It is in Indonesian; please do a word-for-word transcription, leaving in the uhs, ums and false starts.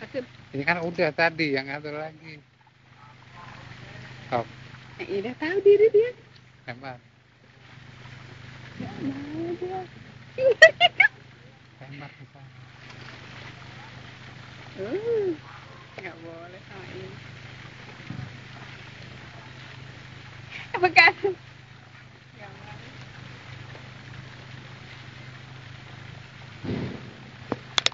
Ini kan udah tadi yang ngatur lagi. Stop. Eh, udah tahu diri dia. Tembak. Nggak mau dia. Tembak ke sana. Uh, nggak boleh sama ini. Bekas.